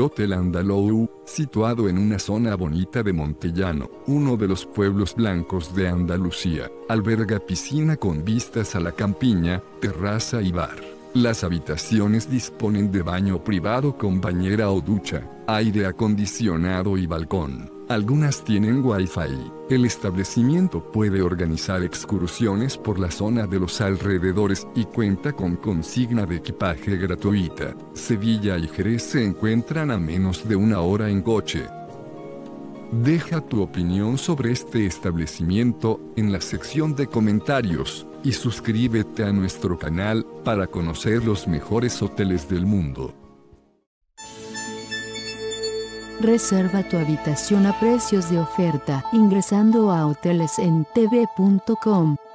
Hotel Andalou, situado en una zona bonita de Montellano, uno de los pueblos blancos de Andalucía, alberga piscina con vistas a la campiña, terraza y bar. Las habitaciones disponen de baño privado con bañera o ducha, aire acondicionado y balcón. Algunas tienen Wi-Fi. El establecimiento puede organizar excursiones por la zona de los alrededores y cuenta con consigna de equipaje gratuita. Sevilla y Jerez se encuentran a menos de una hora en coche. Deja tu opinión sobre este establecimiento en la sección de comentarios y suscríbete a nuestro canal para conocer los mejores hoteles del mundo. Reserva tu habitación a precios de oferta ingresando a hotelesentv.com.